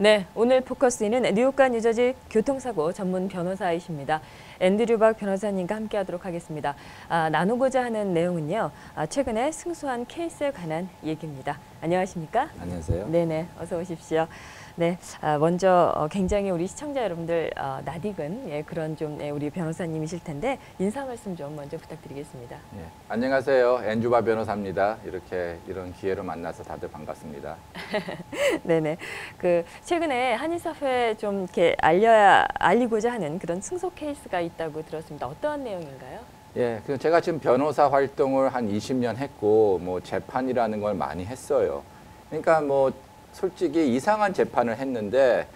네, 오늘 포커스인은 뉴욕과 뉴저지 교통사고 전문 변호사이십니다. 앤드류 박 변호사님과 함께하도록 하겠습니다. 나누고자 하는 내용은요, 최근에 승소한 케이스에 관한 얘기입니다. 안녕하십니까? 안녕하세요. 네네, 어서 오십시오. 네, 먼저 굉장히 우리 시청자 여러분들 낯익은 그런 좀 우리 변호사님이실 텐데 인사 말씀 좀 먼저 부탁드리겠습니다. 네, 안녕하세요. 앤드류 박 변호사입니다. 이런 기회로 만나서 다들 반갑습니다. 네네, 최근에 한인사회에 좀 이렇게 알리고자 하는 그런 승소 케이스가 있다고 들었습니다. 어떠한 내용인가요? 예, 제가 지금 변호사 활동을 한 20년 했고, 재판이라는 걸 많이 했어요. 그러니까 솔직히 이상한 재판을 했는데,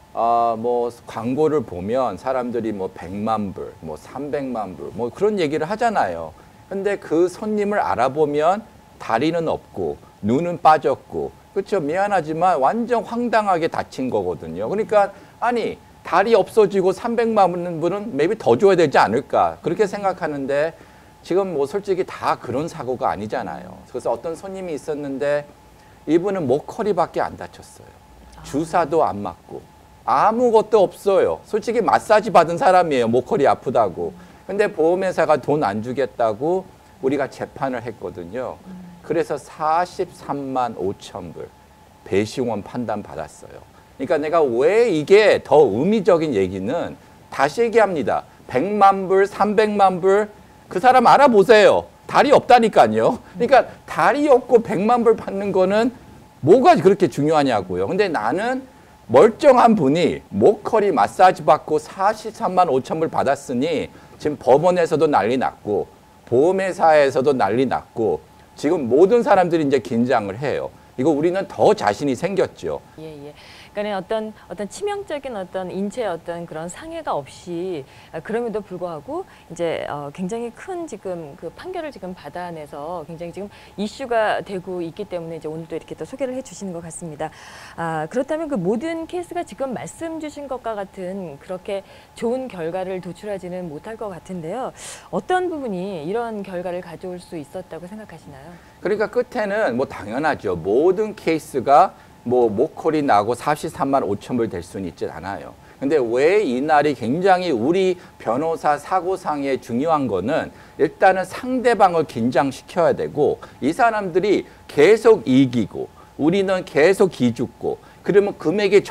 광고를 보면 사람들이 100만 불, 300만 불, 그런 얘기를 하잖아요. 근데 그 손님을 알아보면 다리는 없고, 눈은 빠졌고, 그렇죠? 미안하지만 완전 황당하게 다친 거거든요. 그러니까, 아니, 다리 없어지고 300만 불은 maybe 더 줘야 되지 않을까. 그렇게 생각하는데, 지금 솔직히 다 그런 사고가 아니잖아요. 그래서 어떤 손님이 있었는데, 이분은 목허리밖에 안 다쳤어요. 주사도 안 맞고 아무것도 없어요. 솔직히 마사지 받은 사람이에요. 목허리 아프다고. 근데 보험회사가 돈 안 주겠다고 우리가 재판을 했거든요. 그래서 43만 5천 불 배심원 판단 받았어요. 그러니까 내가 왜 이게 더 의미적인 얘기는 다시 얘기합니다. 100만 불, 300만 불 그 사람 알아보세요. 다리 없다니까요. 그러니까 다리 없고 100만 불 받는 거는 뭐가 그렇게 중요하냐고요. 근데 나는 멀쩡한 분이 목허리 마사지 받고 43만 5천 불 받았으니 지금 법원에서도 난리 났고 보험회사에서도 난리 났고 지금 모든 사람들이 이제 긴장을 해요. 이거 우리는 더 자신이 생겼죠. 예. 그러니까 어떤 치명적인 인체 그런 상해가 없이 그럼에도 불구하고 이제 굉장히 큰 지금 그 판결을 지금 받아내서 굉장히 지금 이슈가 되고 있기 때문에 이제 오늘 또 이렇게 또 소개를 해주시는 것 같습니다. 그렇다면 그 모든 케이스가 지금 말씀 주신 것과 같은 그렇게 좋은 결과를 도출하지는 못할 것 같은데요. 어떤 부분이 이런 결과를 가져올 수 있었다고 생각하시나요? 그러니까 끝에는 당연하죠. 모든 케이스가 목허리 나고 43만 5천 불 될 수는 있지 않아요. 근데 왜 이 날이 굉장히 우리 변호사 사고상에 중요한 거는 일단은 상대방을 긴장시켜야 되고 이 사람들이 계속 이기고 우리는 계속 기죽고 그러면 금액이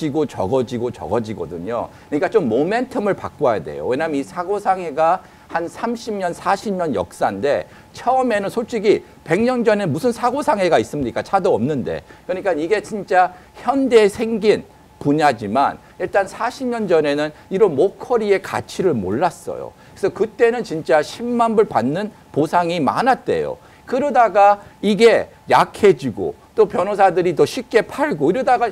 적어지거든요. 그러니까 좀 모멘텀을 바꿔야 돼요. 왜냐하면 이 사고상해가 한 30년, 40년 역사인데 처음에는 솔직히 100년 전에 무슨 사고상해가 있습니까? 차도 없는데. 그러니까 이게 진짜 현대에 생긴 분야지만 일단 40년 전에는 이런 목허리의 가치를 몰랐어요. 그래서 그때는 진짜 10만 불 받는 보상이 많았대요. 그러다가 이게 약해지고 또 변호사들이 더 쉽게 팔고 이러다가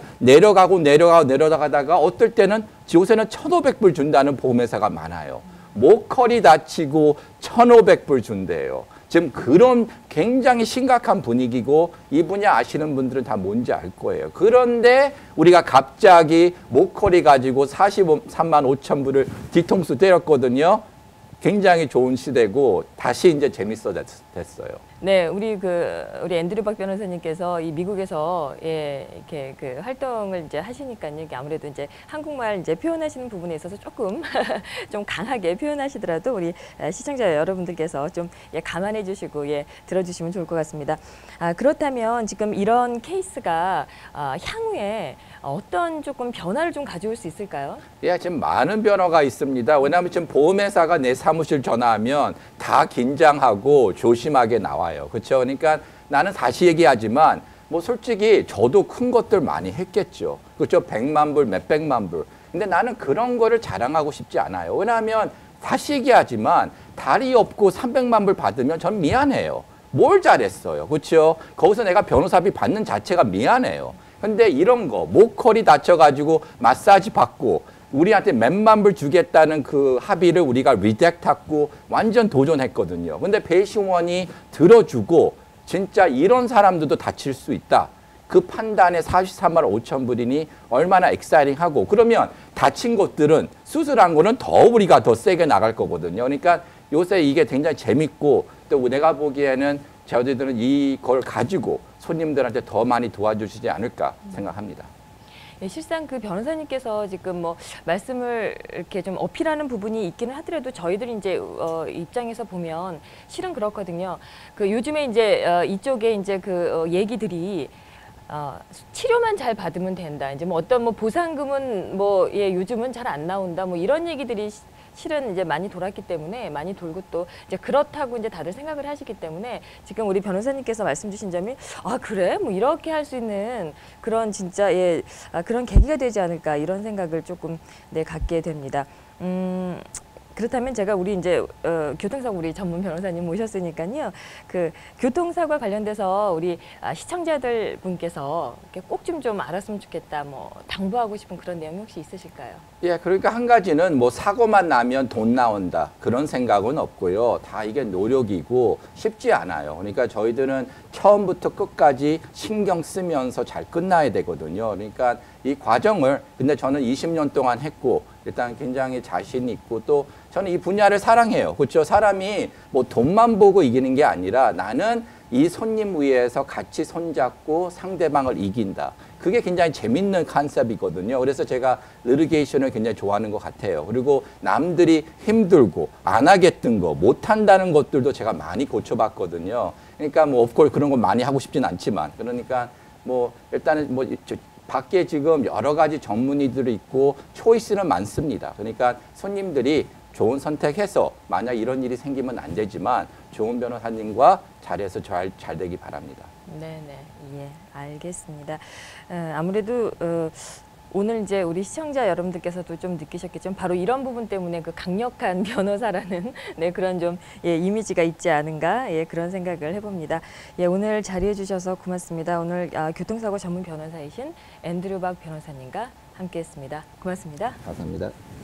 내려가다가 어떨 때는 요새는 1,500불 준다는 보험회사가 많아요. 목허리 다치고 1,500불 준대요. 지금 그런 굉장히 심각한 분위기고 이 분야 아시는 분들은 다 뭔지 알 거예요. 그런데 우리가 갑자기 목허리 가지고 43만 5천 불을 뒤통수 때렸거든요. 굉장히 좋은 시대고 다시 이제 재밌어졌어요. 네, 우리 앤드류 박 변호사님께서 이 미국에서 이렇게 활동을 이제 하시니까요. 이게 아무래도 이제 한국말 이제 표현하시는 부분에 있어서 조금 좀 강하게 표현하시더라도 우리 시청자 여러분들께서 좀 감안해 주시고 들어주시면 좋을 것 같습니다. 그렇다면 지금 이런 케이스가 향후에 어떤 조금 변화를 좀 가져올 수 있을까요? 지금 많은 변화가 있습니다. 왜냐하면 지금 보험회사가 내 사무실 전화하면 다 긴장하고 조심하게 나와요. 그렇죠? 그러니까 나는 다시 얘기하지만 솔직히 저도 큰 것들 많이 했겠죠. 그렇죠? 100만 불, 몇백만 불. 근데 나는 그런 거를 자랑하고 싶지 않아요. 왜냐하면 다시 얘기하지만 다리 없고 300만 불 받으면 전 미안해요. 뭘 잘했어요. 그렇죠? 거기서 내가 변호사비 받는 자체가 미안해요. 근데 이런 거 목허리 다쳐가지고 마사지 받고 우리한테 몇만 불 주겠다는 그 합의를 우리가 리젝트하고 완전 도전했거든요. 근데 배심원이 들어주고 진짜 이런 사람들도 다칠 수 있다. 그 판단에 43만 5천 불이니 얼마나 엑사이팅하고 그러면 다친 것들은 수술한 거는 더 우리가 더 세게 나갈 거거든요. 그러니까 요새 이게 굉장히 재밌고 또 내가 보기에는 저희들은 이걸 가지고 손님들한테 더 많이 도와주시지 않을까 생각합니다. 예, 실상 그 변호사님께서 지금 뭐 말씀을 이렇게 좀 어필하는 부분이 있기는 하더라도 저희들이 이제 입장에서 보면 실은 그렇거든요. 그 요즘에 이제 이쪽에 이제 그 얘기들이 치료만 잘 받으면 된다. 이제 뭐 어떤 뭐 보상금은 뭐 예, 요즘은 잘 안 나온다. 뭐 이런 얘기들이 실은 이제 많이 돌았기 때문에 많이 돌고 또 이제 그렇다고 이제 다들 생각을 하시기 때문에 지금 우리 변호사님께서 말씀 주신 점이 그래? 뭐 이렇게 할 수 있는 그런 진짜 예, 그런 계기가 되지 않을까 이런 생각을 조금 네, 갖게 됩니다. 그렇다면 제가 우리 이제 교통사고 우리 전문 변호사님 모셨으니까요. 그 교통사고와 관련돼서 우리 시청자들 분께서 꼭 좀 알았으면 좋겠다. 뭐 당부하고 싶은 그런 내용이 혹시 있으실까요? 예, 그러니까 한 가지는 뭐 사고만 나면 돈 나온다 그런 생각은 없고요. 다 이게 노력이고 쉽지 않아요. 그러니까 저희들은 처음부터 끝까지 신경 쓰면서 잘 끝나야 되거든요. 그러니까 이 과정을 근데 저는 20년 동안 했고 일단 굉장히 자신 있고 또 저는 이 분야를 사랑해요. 그렇죠? 사람이 뭐 돈만 보고 이기는 게 아니라 나는 이 손님 위해서 같이 손잡고 상대방을 이긴다. 그게 굉장히 재밌는 컨셉이거든요. 그래서 제가 리티게이션을 굉장히 좋아하는 것 같아요. 그리고 남들이 힘들고 안 하겠던 거, 못 한다는 것들도 제가 많이 고쳐봤거든요. 그러니까 뭐 오프콜 그런 거 많이 하고 싶진 않지만 그러니까 뭐 일단은 뭐 밖에 지금 여러 가지 전문의들이 있고 초이스는 많습니다. 그러니까 손님들이 좋은 선택해서 만약 이런 일이 생기면 안 되지만 좋은 변호사님과 잘해서 잘 되기 바랍니다. 네네, 예, 알겠습니다. 아무래도 오늘 이제 우리 시청자 여러분들께서도 좀 느끼셨겠지만 바로 이런 부분 때문에 그 강력한 변호사라는 네, 그런 좀 예, 이미지가 있지 않은가 예, 그런 생각을 해봅니다. 예, 오늘 자리해 주셔서 고맙습니다. 오늘 교통사고 전문 변호사이신 앤드류 박 변호사님과 함께했습니다. 고맙습니다. 감사합니다.